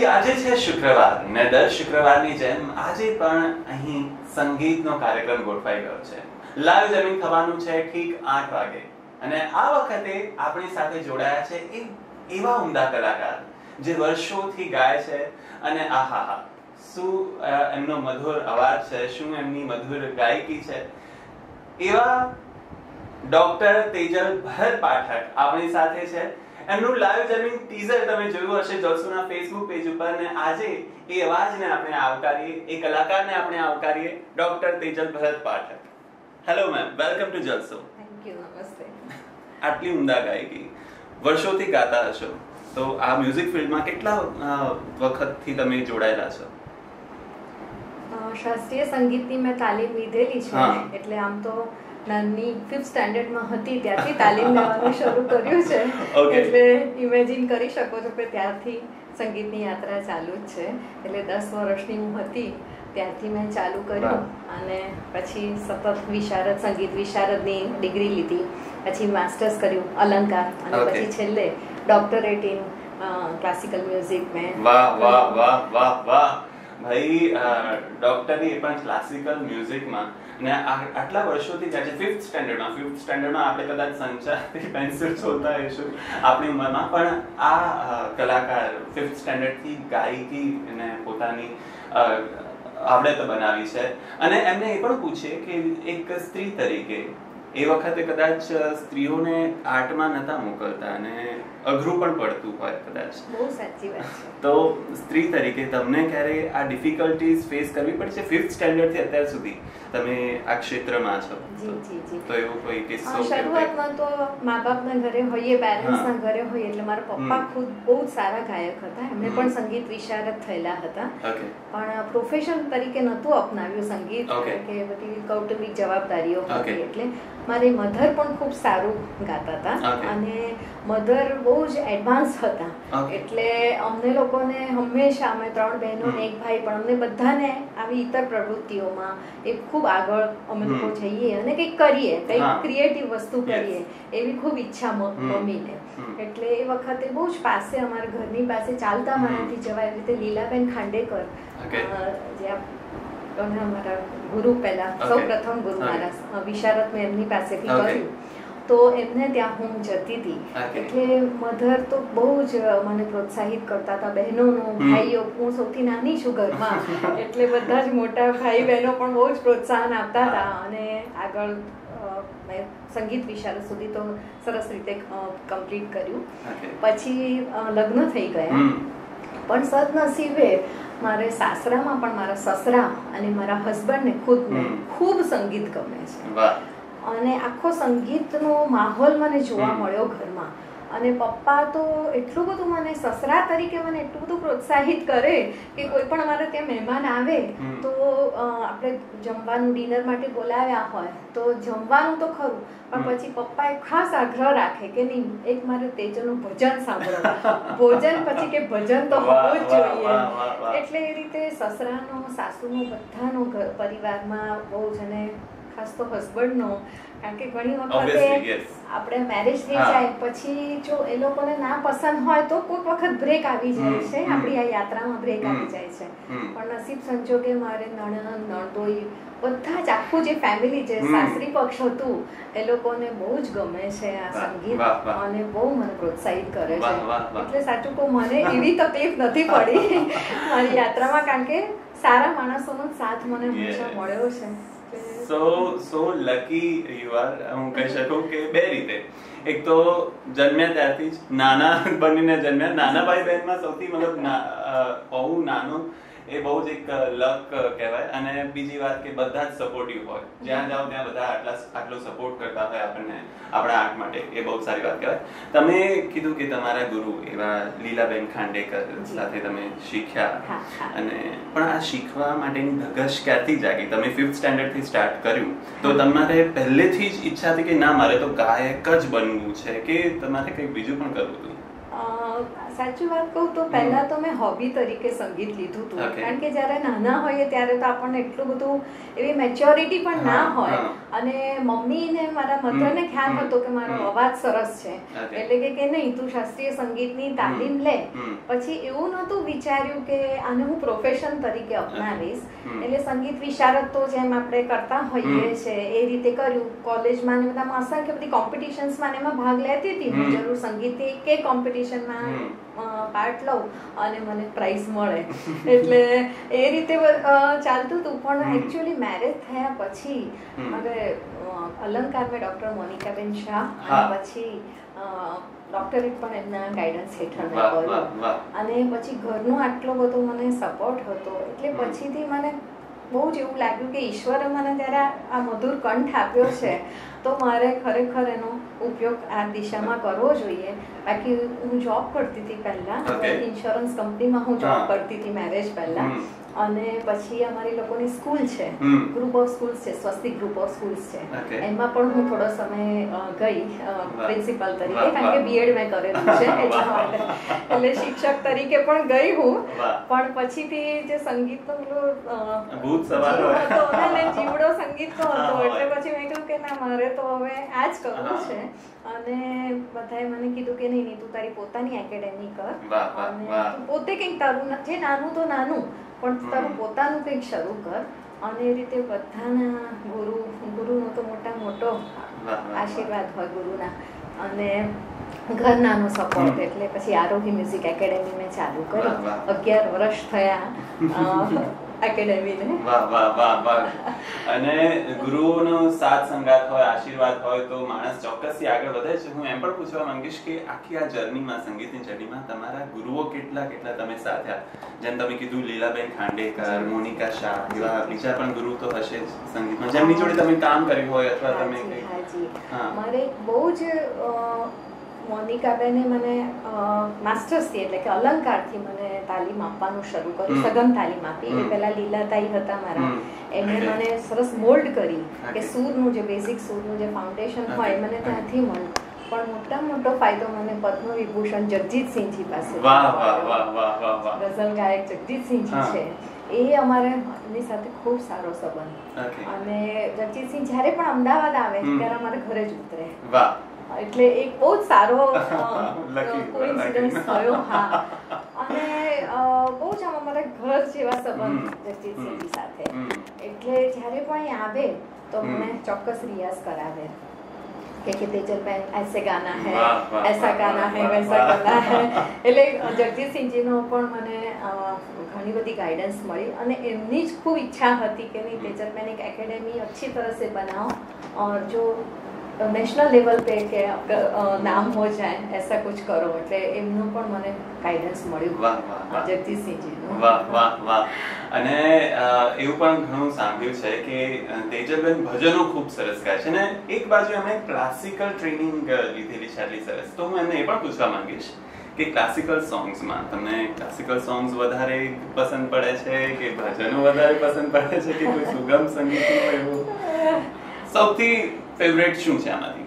ભાઈ આજે છે શુક્રવાર ને દર શુક્રવારની જેમ આજે પણ અહીં સંગીતનો કાર્યક્રમ ગોઠવાઈ ગયો છે. લાઈવ જમીન થવાનું છે ઠીક 8 વાગે અને આ વખતે આપણી સાથે જોડાયા છે એવા ઉમદા કલાકાર જે વર્ષોથી ગાય છે અને આહાહા શું એમનો મધુર અવાજ છે, શું એમની મધુર ગાયકી છે. એવા ડોક્ટર તેજલ ભરત પાઠક આપણી સાથે છે. એમનું લાઈવ જમીન ટીઝર તમે જોયું હશે જલસોના ફેસબુક પેજ ઉપર ને આજે એ અવાજને આપણે આવકારીએ, એ કલાકારને આપણે આવકારીએ, doctor Tejal Bharat Pathak. Hello ma'am, welcome to Jalso. Thank you. નમસ્તે. આટલી ઉમદા ગાયકી વર્ષોથી ગાતા હશો, તો આ મ્યુઝિક ફિલ્ડમાં કેટલા વખતથી તમે જોડાયેલા છો? શાસ્ત્રીય સંગીતની મેં તાલીમ લીધેલી છે, એટલે આમ તો નાની 5th સ્ટાન્ડર્ડમાં હતી ત્યારથી તાલીમ લેવાનું શરૂ કર્યું છે. એટલે ઇમેજિન કરી શકો છો કે ત્યારથી સંગીતની યાત્રા ચાલુ જ છે. એટલે 10 વર્ષની હું હતી ત્યારથી મેં ચાલુ કર્યું અને પછી સતત સંગીત વિશારદની ડિગ્રી લીધી, પછી માસ્ટર્સ કર્યું અલંકાર અને પછી છેલ્લે ડોક્ટરેટ ઇન ક્લાસિકલ મ્યુઝિક મેં. વાહ વાહ વાહ વાહ વાહ ભાઈ, ડોક્ટરી એ પણ ક્લાસિકલ મ્યુઝિકમાં ને આટલા વર્ષોથી જાય છે. 5th સ્ટાન્ડર્ડમાં આપણે કદાચ સંચારથી પેન્સિલ છોડતા હશું આપણી ઉંમરમાં, પણ આ કલાકાર 5th સ્ટાન્ડર્ડથી ગાયકી અને પોતાની આવડત બનાવી છે. અને એમને એ પણ પૂછીએ કે એક સ્ત્રી તરીકે એ વખતે કદાચ સ્ત્રીઓને આર્ટમાં નતા મોકલતા અને અઘરું પણ પડતું હોય કદાચ. બહુ સાચી વાત છે. તો સ્ત્રી તરીકે તમને ક્યારે આ ડિફિકલ્ટીઝ ફેસ કરવી પડી છે? 5th સ્ટાન્ડર્ડ થી અત્યાર સુધી તમે આ ક્ષેત્રમાં છો. તો એવો કોઈ કિસ્સો? શરૂઆતમાં તો મા બાપના ઘરે હોઈએ, પેરેન્ટ્સના ઘરે હોઈએ, એટલે મારા પપ્પા ખુદ બહુ સારા ગાયક હતા. એમને પણ સંગીત વિશારદ થયેલા હતા, પણ પ્રોફેશન તરીકે નહોતું અપનાવ્યું સંગીત, કે બધી કૌટુંબિક જવાબદારીઓ હતી. એટલે મારી મધર પણ ખૂબ સારું ગાતા હતા અને મધર બહુ જ એડવાન્સ હતા. એટલે અમને લોકોને હંમેશા, અમે 3 બહેનો ને 1 ભાઈ, પણ અમને બધાને આવી ઇતર પ્રવૃત્તિઓમાં એ ખૂબ આગળ અમે લોકો જઈએ અને કંઈક કરીએ, કંઈક ક્રિએટિવ વસ્તુ કરીએ એવી ખૂબ ઈચ્છા મમ્મીને. એટલે એ વખતે બહુ જ પાસે, અમારા ઘરની પાસે ચાલતા મારાથી જવાય એવી રીતે લીલાબેન ખાંડેકર, જે અમારા ગુરુ, પહેલા સૌ પ્રથમ ગુરુ મારા વિશારદ મેં એમની પાસેથી કર્યું, તો એમને ત્યાં હું જતી હતી. એટલે મધર તો બહુ જ મને પ્રોત્સાહિત કરતા હતા. બહેનોનો, ભાઈઓ, હું સૌથી નાની છું ઘરમાં, એટલે બધા જ મોટા ભાઈ બહેનો પણ બહુ જ પ્રોત્સાહન આપતા હતા. અને આગળ મેં સંગીત વિશારદ સુધી તો સરસ રીતે કમ્પ્લીટ કર્યું. પછી લગ્ન થઈ ગયા, પણ સદનસીબે મારે સાસરામાં પણ મારા સસરા અને મારા હસબન્ડને ખુદને ખૂબ સંગીત ગમે છે અને આખો સંગીતનો માહોલ મને જોવા મળ્યો ઘરમાં. અને પપ્પા તો એટલું બધું મને, સસરા તરીકે મને એટલું બધું પ્રોત્સાહિત કરે કે કોઈ પણ અમારે ત્યાં મહેમાન આવે તો આપણે જમવાનું, ડિનર માટે બોલાવ્યા હોય તો જમવાનું તો ખરું, પણ પછી પપ્પા એક ખાસ આગ્રહ રાખે કે નહીં, એક મારે તેજલનું ભજન સાંભળો, ભોજન પછી કે ભજન તો હોવું જ જોઈએ. એટલે એ રીતે સસરાનો, સાસુનો, બધાનો પરિવારમાં બહુ જ, અને ખાસ તો હસબન્ડનો, કારણ કે ઘણી વખતે આપણે મેરેજ થઈ જાય પછી જો એ લોકોને ના પસંદ હોય તો કોઈક વખત બ્રેક આવી જાય છે, આપણી આ યાત્રામાં બ્રેક આવી જાય છે. પણ નસીબ સંજોગે મારે નણંદ, નણદોઈ બધા જ, આખું જે ફેમિલી, જે સાસરી પક્ષ હતું, એ લોકોને બહુ જ ગમે છે આ સંગીત અને બહુ મને પ્રોત્સાહિત કરે છે. એટલે સાચું કહું, મને એવી તકલીફ નથી પડી મારી યાત્રામાં, કારણ કે સારા માણસોનો સાથ મને હંમેશા મળ્યો છે. so lucky you are. હું કહી શકું કે 2 રીતે. એક તો જન્મ્યા ત્યારથી જ નાના બનીને જન્મ્યા. નાના ભાઈ બહેનમાં સૌથી મતલબ હોવું નાનું એ બહુ જ એક લક કહેવાય. અને બીજી વાત કે બધા જ સપોર્ટિવ હોય, જ્યાં જાઓ ત્યાં બધા આટલો સપોર્ટ કરતા હોય આપણને આપણા આર્ટ માટે, એ બહુ સારી વાત કહેવાય. તમે કીધું કે તમારા ગુરુ એવા લીલાબેન ખાંડેકર સાથે તમે શીખ્યા, અને પણ આ શીખવા માટેની ધગશ ક્યારથી જાગી? તમે 5th સ્ટાન્ડર્ડ થી સ્ટાર્ટ કર્યું, તો તમારે પહેલેથી જ ઈચ્છા હતી કે ના મારે તો ગાયક જ બનવું છે, કે તમારે કંઈક બીજું પણ કરવું હતું? સાચી વાત કહું તો પહેલા તો મેં હોબી તરીકે સંગીત લીધું હતું, કારણ કે જ્યારે નાના હોઈએ ત્યારે તો આપણને એટલું બધું એવી મેચ્યોરિટી પણ ના હોય, અને મમ્મીને મારા મધરને ખ્યાલ હતો કે મારો અવાજ સરસ છે, એટલે કે નહીં તું શાસ્ત્રીય સંગીતની તાલીમ લે. પછી એવું નહોતું વિચાર્યું કે આને હું પ્રોફેશન તરીકે અપનાવીશ, એટલે સંગીત વિશારદ તો જેમ આપણે કરતા હોઈએ છે એ રીતે કર્યું. કોલેજમાં ને બધામાં અસંખ્ય બધી કોમ્પિટિશન્સમાં એમાં ભાગ લેતી હતી હું, જરૂર સંગીતની કે કોમ્પિટિશનમાં પાર્ટ લઉં અને મને પ્રાઇઝ મળે, એટલે એ રીતે ચાલતું હતું. પણ એકચ્યુઅલી મેરેજ થયા પછી હવે અલંકાર મેં ડૉક્ટર મોનિકાબેન શાહ અને પછી ડૉક્ટરેટ પણ એમના ગાઈડન્સ હેઠળ મેં કર્યું, અને પછી ઘરનો આટલો બધો મને સપોર્ટ હતો, એટલે પછીથી મને બહુ જ એવું લાગ્યું કે ઈશ્વરે મને ત્યારે આ મધુર કંઠ આપ્યો છે તો મારે ખરેખર એનો ઉપયોગ આ દિશામાં કરવો જોઈએ. બાકી હું જોબ કરતી હતી પહેલા, ઇન્સ્યોરન્સ કંપનીમાં હું જોબ કરતી હતી મેરેજ પહેલા, અને પછી અમારી લોકોની સ્કૂલ છે, ગ્રુપ ઓફ સ્કૂલ્સ છે, સ્વસ્તિક ગ્રુપ ઓફ સ્કૂલ્સ છે, એમાં પણ હું થોડો સમય ગઈ પ્રિન્સિપલ તરીકે, કારણ કે બીએડ મેં કરેલું છે એટલા માટે, એટલે શિક્ષક તરીકે પણ ગઈ હું. પણ પછીથી જે સંગીતનો પેલો જીવડો સંગીતનો હતો, એટલે પછી મેં કહ્યું કે ના મારે તો હવે આ જ કરવું છે, અને બધાએ મને કીધું કે નહીં તું તારી પોતાની એકેડેમી કર, અને તું પોતે કંઈક તારું જે નાનું તો નાનું પણ તારું પોતાનું કંઈક શરૂ કર. અને એ રીતે બધાના ગુરુનો તો મોટો આશીર્વાદ હોય ગુરુના, અને ઘરનાનો સપોર્ટ, એટલે પછી આરોહી મ્યુઝિક એકેડેમી મેં ચાલુ કરી. 11 વર્ષ થયા એકેડેમીને. વાહ વાહ વાહ વાહ. અને ગુરુઓનો સાથ સંગાત હોય, આશીર્વાદ હોય તો માણસ ચોક્કસથી આગળ વધે છે. હું એમ પણ પૂછવા માંગીશ કે આખી આ જર્નીમાં, સંગીતની જર્નીમાં તમારા ગુરુઓ કેટલા તમે સાથ્યા? જેમ તમે કીધું લીલાબેન ખાંડેકર, મોનિકા શાહ, એવા બીજા પણ ગુરુ તો હશે જ સંગીતમાં જેમની જોડે તમે કામ કર્યું હોય, અથવા તમે મારે બહુ જ મોનિકાબેને મને માસ્ટર્સથી એટલે કે અલંકારથી મને તાલીમ આપવાનું શરૂ કર્યું, સઘન તાલીમ આપી. એ પહેલા લીલાતાઈ હતા મારા, એમણે મને સરસ મોલ્ડ કરી કે સૂરનું જે બેઝિક સૂરનું જે ફાઉન્ડેશન હોય મને ત્યાંથી મળ્યું. પણ મોટામાં મોટો ફાયદો મને પદ્મ વિભૂષણ જગજીતસિંહજી પાસે, ગઝલ ગાયક જગજીતસિંહજી છે, એ અમારે એમની સાથે ખૂબ સારો સંબંધ. અને જગજીતસિંહ જ્યારે પણ અમદાવાદ આવે ત્યારે અમારે ઘરે જ ઉતરે, એટલે એક બહુ જ સારો કોઇન્સિડન્સ થયો. હા, અને બહુ જ આમ અમારા ઘર જેવા સંબંધ જગજીતસિંહજી સાથે, એટલે જ્યારે પણ એ આવે તો મને ચોક્કસ રિયાઝ કરાવે કે તેજલબેન ऐसे गाना है, ऐसा गाना है, वैसा गाना है. એટલે જગજીતસિંહજીનો પણ મને ઘણી બધી ગાઈડન્સ મળી, અને એમની જ ખૂબ ઈચ્છા હતી કે નહીં તેજલબેન એક એકેડેમી अच्छी तरह से बनाओ और जो नेशनल लेवल पे કે નામ હો જાય ऐसा कुछ करो. એટલે એમનું પણ મને ગાઈડન્સ મળ્યું જગદીશસિંહજીનું. વાહ વાહ વાહ. અને એવું પણ ઘણું સાંભળ્યું છે કે તેજલબેન ભજનો ખૂબ સરસ ગાય છે, ને એક બાજુ એમણે ક્લાસિકલ ટ્રેનિંગ લીધેલી છે આટલી સરસ. તો હું એમને એ પણ પૂછવા માંગીશ કે ક્લાસિકલ સોંગ્સમાં તમને ક્લાસિકલ સોંગ્સ વધારે પસંદ પડે છે કે ભજનો વધારે પસંદ પડે છે કે કોઈ સુગમ સંગીત એવું? સૌથી ફેવરેટ શું છે આમાંથી?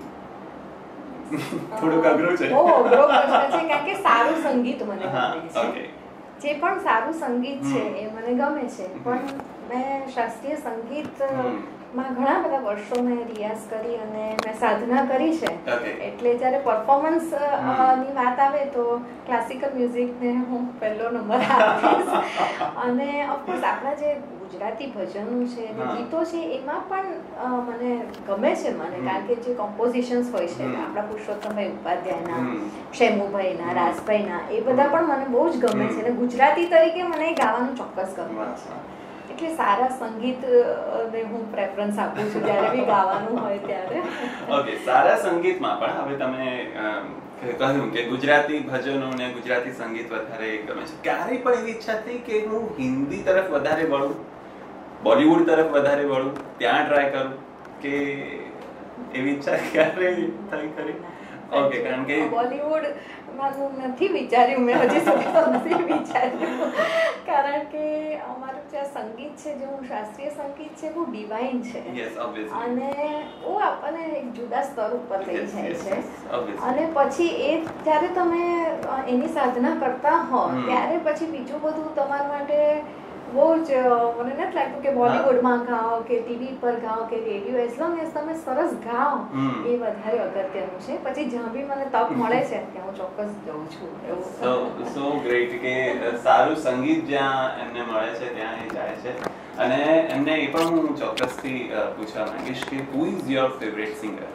થોડુંક અઘરું છે. અઘરો પ્રશ્ન છે, કારણ કે સારું સંગીત મને ગમે છે. જે પણ સારું સંગીત છે એ મને ગમે છે, પણ મેં શાસ્ત્રીય સંગીતમાં ઘણા બધા વર્ષો મેં રિયાઝ કરી અને મેં સાધના કરી છે, એટલે જ્યારે પરફોર્મન્સ ની વાત આવે તો ક્લાસિકલ મ્યુઝિકને હું પહેલો નંબર આપીશ. અને ઓફકોર્સ આપણા જે ગુજરાતી ભજનો છે, ગીતો છે, એમાં પણ મને ગમે છે કારણ કે જે કોમ્પોઝિશન્સ હોય છે આપણા પુરુષોત્તમભાઈ ઉપાધ્યાયના, શેમુભાઈના, રાજભાઈના, એ બધા પણ મને બહુ જ ગમે છે, અને ગુજરાતી તરીકે મને ગાવાનું ચોક્કસ ગમે છે. એટલે સારા સંગીત ને હું પ્રેફરન્સ આપું છું જ્યારે બી ગાવાનું હોય ત્યારે. ઓકે, સારા સંગીતમાં પણ હવે તમે કહ્યું કે ગુજરાતી ભજનો ને ગુજરાતી સંગીત વધારે ગમે છે. ક્યારેય પણ એવી ઈચ્છા થઈ કે હું હિન્દી તરફ વધારે વળું, બોલિવૂડ તરફ વધારે વળું, ત્યાં ટ્રાય કરું, કે એવી ઈચ્છા ક્યારે થઈ ખરી? ઓકે, કારણ કે બોલિવૂડ મારું નથી વિચાર્યું, મેં હજી સુધી તો નથી વિચાર્યું, કારણ કે અમારું જે સંગીત છે, જે શાસ્ત્રીય સંગીત છે, બહુ ડિવાઇન છે અને બહુ આપણને એક જુદા સ્તર ઉપર લઈ જાય છે. અને પછી એ જ્યારે તમે એની સાધના કરતા હો ત્યારે પછી બીજું બધું તમારા માટે બહુ જ મને નથી લાગતું કે બોલિવૂડમાં ગાઓ કે ટીવી પર ગાઓ કે રેડિયો, એઝ લોંગ એઝ તમે સરસ ગાઓ એ વધારે અગત્યનું છે. પછી જ્યાં બી મને તક મળે છે ત્યાં હું ચોક્કસ જઉં છું. સો ગ્રેટ કે સારું સંગીત જ્યાં એમને મળે છે ત્યાં એ જાય છે. અને એમને એ પણ હું ચોક્કસથી પૂછવા માંગીશ કે who is your favourite singer?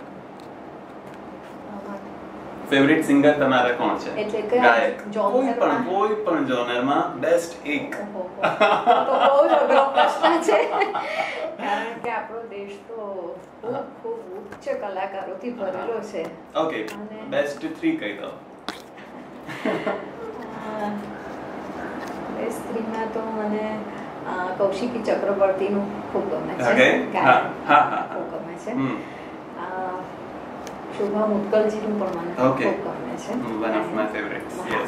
Favourite singer તમારા કોણ છે? એટલે કે ગાયક કોઈ પણ જોનરમાં બેસ્ટ એક. તો બહુ જ અઘરો પ્રશ્ન છે, કારણ કે આપણો દેશ તો ખૂબ ખૂબ ઉચ્ચ કલાકારોથી ભરેલો છે. ઓકે, બેસ્ટ 3 કહી દો. બેસ્ટ 3 માં તો મને કૌશિકી ચક્રવર્તીનું ખૂબ ગમે છે. ખૂબ ગમે છે. શોભા મુદગલજીનું પણ મને ખૂબ ગમે છે. One of my favourites. Yes.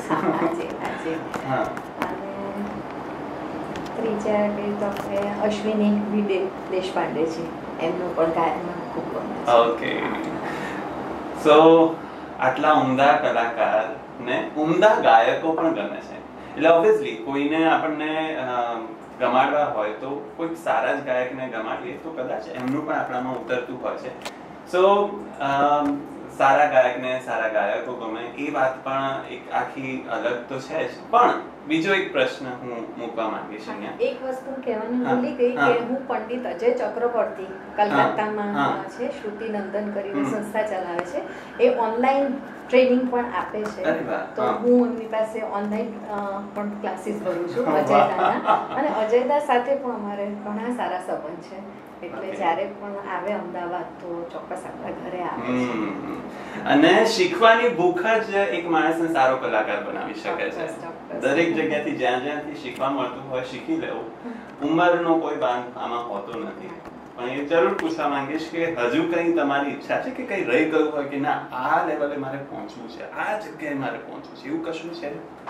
અને ત્રીજા કે તો અશ્વિની વિડે દેશપાંડેજી, એમનું પણ ગાયન મને ખૂબ ગમે છે. ઓકે, સો આટલા ઉમદા કલાકાર ને ઉમદા ગાયકો પણ ગમે છે, એટલે ઓબ્વિયસલી કોઈને આપણને ગમાડવા હોય તો કોઈ સારા જ ગાયકને ગમાડીએ તો કદાચ એમનું પણ આપણામાં ઉતરતું હોય છે. સો સારા ગાયકને સારા ગાયકો ગમે એ વાત પણ એક આખી અલગ તો છે જ. પણ બીજો એક પ્રશ્ન હું મૂકવા માંગીશ અહીંયા. એક વસ્તુ કહેવાનું ભૂલી ગઈ કે હું પંડિત અજય ચક્રવર્તી કલકત્તામાં છે, શ્રુતિ નંદન કરીને સંસ્થા ચલાવે છે, એ ઓનલાઈન ટ્રેનિંગ પણ આપે છે. તો હું એમની પાસે ઓનલાઈન પણ ક્લાસીસ ભરું છું અજયદાના, અને અજયદા સાથે પણ અમારે ઘણા સારા સંબંધ છે. એટલે જ્યારે પણ આવે અમદાવાદ તો ચોક્કસ આપણા ઘરે આવે છે. અને શીખવાની ભૂખ જ એક માણસને સારો કલાકાર બનાવી શકે છે. દરેક જગ્યાથી જ્યાંથી શીખવા મળતું હોય શીખી લેવું. ઉંમરનો કોઈ બાંધ આમાં હોતો નથી. પણ એ જરૂર પૂછવા માંગીશ કે હજુ કઈ તમારી ઈચ્છા છે કે કઈ રહી ગયું હોય કે ના આ લેવલે મારે પહોંચવું છે, આ જગ્યાએ મારે પહોંચવું છે, એવું કશું છે?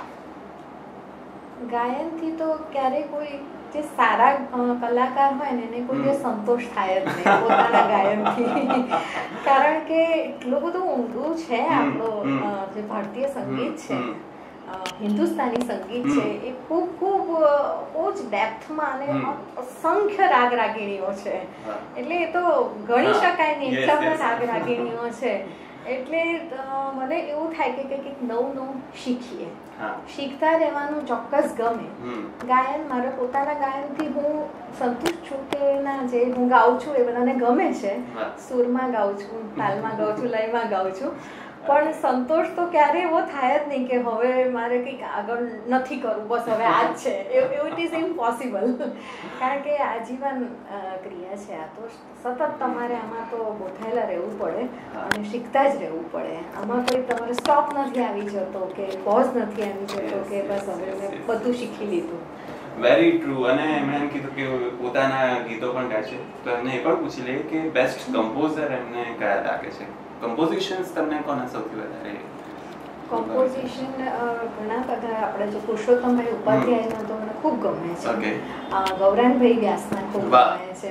ગાયનથી તો ક્યારેય કોઈ જે સારા કલાકાર હોય ને એને કોઈ જે સંતોષ થાય જ નહીં પોતાના ગાયનથી, કારણ કે એટલું બધું ઊંડું છે આપણું જે ભારતીય સંગીત છે, હિન્દુસ્તાની સંગીત છે, એ ખૂબ ખૂબ બહુ જ ડેપ્થમાં અને અસંખ્ય રાગ રાગીણીઓ છે. એટલે એ તો ગણી શકાય નહીં એટલા બધા રાગ રાગીણીઓ છે. એટલે મને એવું થાય કે કંઈક નવું શીખીએ, શીખતા રહેવાનું ચોક્કસ ગમે. ગાયન મારા પોતાના ગાયનથી હું સંતુષ્ટ છું કે ના, જે હું ગાઉં છું એ બધાને ગમે છે. સૂરમાં ગાઉં છું, તાલમાં ગાઉં છું, લયમાં ગાઉં છું, પણ સંતોષ તો ક્યારેય એવો થાય જ નહીં કે હવે મારે કંઈક આગળ નથી કરવું, બસ હવે આ જ છે, એવું ઇટ ઇઝ ઇમ્પોસિબલ. કારણ કે આજીવન ક્રિયા છે આ, તો સતત તમારે આમાં તો ગોઠાયેલા રહેવું પડે અને શીખતા જ રહેવું પડે. આમાં કોઈ તમારે સ્ટોપ નથી આવી જતો કે પોઝ નથી આવી જતો કે બસ હવે મેં બધું શીખી લીધું. Very true. અને એમણે એમ કીધું કે પોતાના ગીતો પણ ગાય છે, તો એમને એ પણ પૂછી લઈએ કે બેસ્ટ કમ્પોઝર એમને કયા લાગે છે? કમ્પોઝિશન્સ તમને કોના સૌથી વધારે? કમ્પોઝિશન ઘણા બધા, આપણે જો પુરુષોત્તમભાઈ ઉપાધ્યાયના તો મને ખૂબ ગમે છે, ગૌરાંગભાઈ વ્યાસના ખૂબ ગમે છે,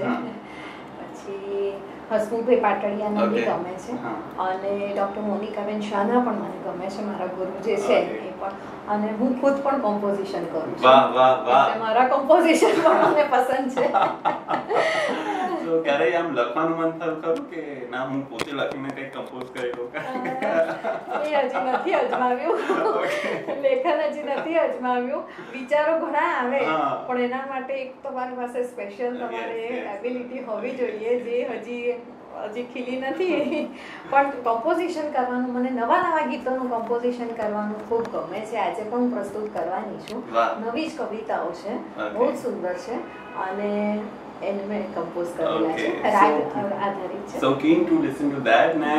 પછી હસમુખભાઈ પાટડિયાના બી ગમે છે, અને ડૉક્ટર મોનિકાબેન શાહના પણ મને ગમે છે, મારા ગુરુ જે છે એ પણ. અને હું ખુદ પણ કમ્પોઝિશન કરું છું. મારા કમ્પોઝિશન પણ મને પસંદ છે. તો ક્યારેય આમ લખવાનું મન થયું ખરું કે ના હું પોતે લખીને કંઈક કમ્પોઝ કરી દઉં? એ હજી નથી અજમાવ્યું, લેખન હજી નથી અજમાવ્યું. વિચારો ઘણા આવે, પણ એના માટે એક તમારી પાસે સ્પેશિયલ તમારે એબિલિટી હોવી જોઈએ, જે હજી ખીલી નથી. પણ કમ્પોઝિશન કરવાનું, મને નવા ગીતોનું કમ્પોઝિશન કરવાનું ખૂબ ગમે છે. આજે પણ હું પ્રસ્તુત કરવાની છું. નવી જ કવિતાઓ છે, બહુ જ સુંદર છે, અને એને મેં કમ્પોઝ કરેલા છે, રાગ આધારિત છે. So keen to listen to that. ને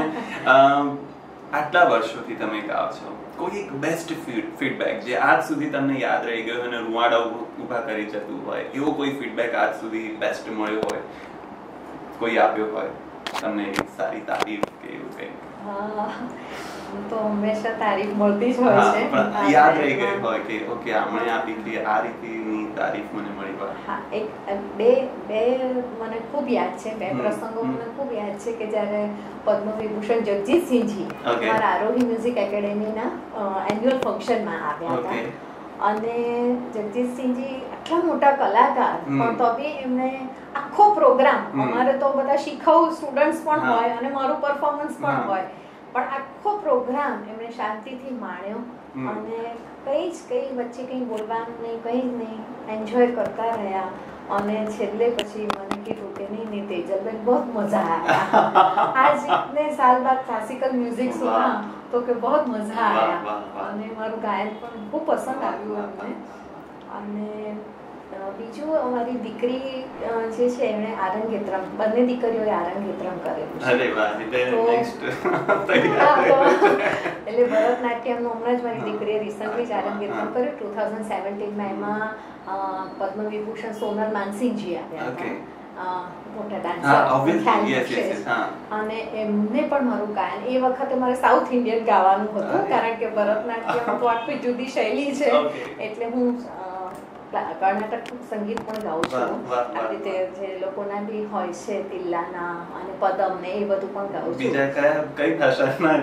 આટલા વર્ષોથી તમે ગાઓ છો, કોઈ એક બેસ્ટ ફીડબેક જે આજ સુધી તમને યાદ રહી ગયો અને રૂવાડા ઊભા કરી જતું હોય, એવો કોઈ ફીડબેક આજ સુધી બેસ્ટ મળ્યો હોય, કોઈ આપ્યો હોય? તમને એવી સારી તારીફ કે એવું કંઈ? તો હંમેશા તારીફ મળતી જ હોય છે, પણ યાદ રહી ગઈ હોય કે ઓકે આમણે આ દીકરી આ રીતની તારીફ મને મળી હોય? હા, બે મને ખૂબ યાદ છે, બે પ્રસંગો મને ખૂબ યાદ છે કે જ્યારે પદ્મ વિભૂષણ જગજીતસિંહજી મારા આરોહી મ્યુઝિક એકેડેમીના એન્યુઅલ ફંક્શનમાં આવ્યા હતા અને જગજીતસિંહજી આટલા મોટા કલાકાર પણ તો બી એમને આખો પ્રોગ્રામ, અમારે તો બધા શીખવ સ્ટુડન્ટ્સ પણ હોય અને મારું પરફોર્મન્સ પણ હોય, પણ આખો પ્રોગ્રામ એમણે શાંતિથી માણ્યો અને કઈ વચ્ચે કંઈ બોલવાનું નહીં, કંઈ જ નહીં, એન્જોય કરતા રહ્યા અને છેલ્લે પછી મને કીધું કે નહીં તેજલબેન બહુ મજા આયા, આજ इतने साल बाद क्लासिकल म्यूजिक सुना तो કે બહુ મજા આયા અને મારું ગાયન પણ ખૂબ પસંદ આવ્યું અમને. અને બીજું અમારી દીકરી જે છે એમણે આરંગેત્રમ, બંને દીકરીઓએ આરંગેત્રમ કરેલું છે. અરે વાહ, એટલે ભરતનાટ્યમનું હમણાં જ મારી દીકરીએ રિસન્ટલી જ આરંગેત્રમ કર્યું 2017માં. એમાં પદ્મ વિભૂષણ સોનલ માનસિંહજી આવ્યા હતા, મોટા ડાન્સર, અને એમને પણ મારું ગાયન એ વખતે મારે સાઉથ ઇન્ડિયન ગાવાનું હતું કારણ કે ભરતનાટ્યમ તો આખી જુદી શૈલી છે, એટલે હું કર્ણાટક સંગીત પણ ગાઉં છું. આ રીતે જે લોકોના બી હોય છે તિલ્લાના અને પદમ ને એ બધું પણ ગાઉં છું. બીજા કઈ ભાષાના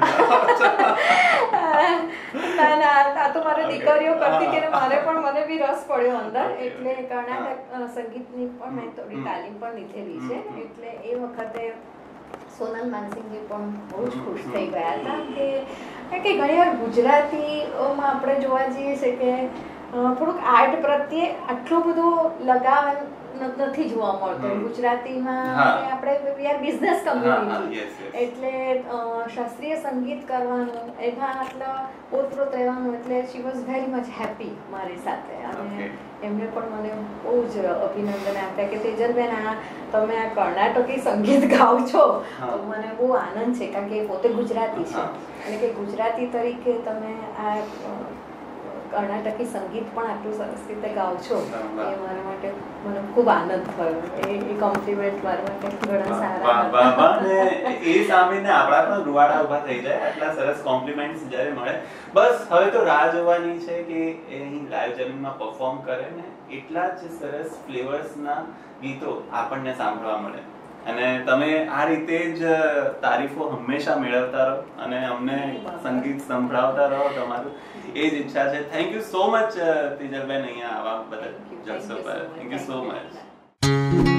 ના, આ તો મારી દીકરીઓ કરતી હતી ને મને બી રસ પડ્યો અંદર, એટલે કર્ણાટક સંગીતની પણ મેં થોડી તાલીમ પણ લીધેલી છે. એટલે એ વખતે સોનલ માનસિંહજી પણ બહુ જ ખુશ થઈ ગયા હતા કે ઘણી વાર ગુજરાતીઓમાં આપણે જોવા જઈએ છે કે થોડુંક આર્ટ પ્રત્યે આટલો બધો લગાવ નથી જોવા મળતો. ગુજરાતીમાં આપણે વી આર બિઝનેસ કમ્યુનિટી, એટલે શાસ્ત્રીય સંગીત કરવાનું, એમાં આટલા ઓતપ્રોત રહેવાનું, એટલે she was very much happy મારી સાથે. અને એમને પણ મને બહુ જ અભિનંદન આપ્યા કે તેજલબેન તમે આ કર્ણાટકી સંગીત ગાઓ છો તો મને બહુ આનંદ છે, કારણ કે એ પોતે ગુજરાતી છે અને કે ગુજરાતી તરીકે તમે આ કર્ણાટકી સંગીત પણ આટલું સરસ રીતે ગાઓ છો, એ મારા માટે મને ખૂબ આનંદ થયો. એ કોમ્પ્લિમેન્ટ મારા માટે ઘણા સારા. એ સાંભળીને આપણા પણ રૂવાડા ઉભા થઈ જાય, આટલા સરસ કોમ્પ્લિમેન્ટ્સ જ્યારે મળે. બસ હવે તો રાહ જોવાની છે કે એ અહીં લાઈવ જમીનમાં પરફોર્મ કરે ને એટલા જ સરસ ફ્લેવર્સના ગીતો આપણને સાંભળવા મળે. અને તમે આ રીતે જ તારીફો હંમેશા મેળવતા રહો અને અમને સંગીત સંભળાવતા રહો. તમારું એ જ ઈચ્છા છે. થેન્ક યુ સો મચ તેજલબેન અહીંયા આવવા બદલ જલસો પર. Thank you so much.